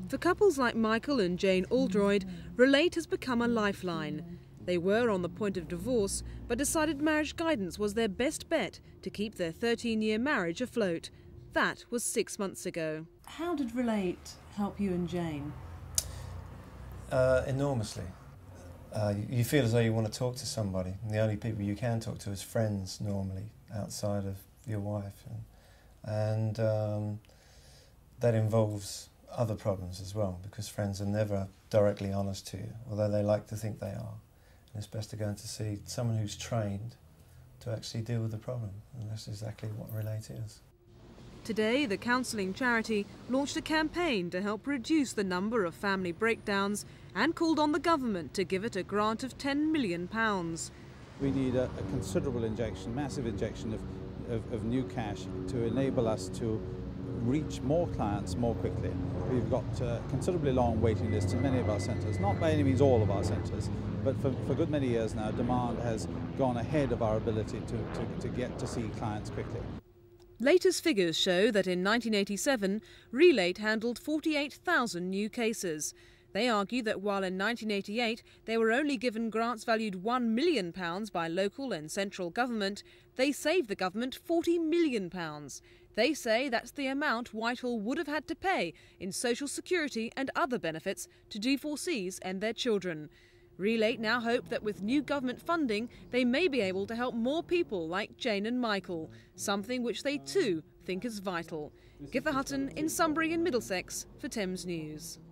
For couples like Michael and Jane Aldroyd, Relate has become a lifeline. They were on the point of divorce, but decided marriage guidance was their best bet to keep their 13-year marriage afloat. That was 6 months ago. How did Relate help you and Jane? Enormously. You feel as though you want to talk to somebody, and the only people you can talk to is friends normally, outside of your wife. And that involves other problems as well, because friends are never directly honest to you, although they like to think they are. And it's best to go and to see someone who's trained to actually deal with the problem, and that's exactly what Relate is. Today, the counselling charity launched a campaign to help reduce the number of family breakdowns and called on the government to give it a grant of £10 million. We need a considerable injection, massive injection of new cash to enable us to reach more clients more quickly. We've got considerably long waiting lists in many of our centres, not by any means all of our centres, but for a good many years now, demand has gone ahead of our ability to get to see clients quickly. Latest figures show that in 1987, Relate handled 48,000 new cases. They argue that while in 1988 they were only given grants valued £1 million by local and central government, they saved the government £40 million. They say that's the amount Whitehall would have had to pay in social security and other benefits to divorcees and their children. Relate now hope that with new government funding, they may be able to help more people like Jane and Michael, something which they too think is vital. Githa Hutton in Sunbury in Middlesex for Thames News.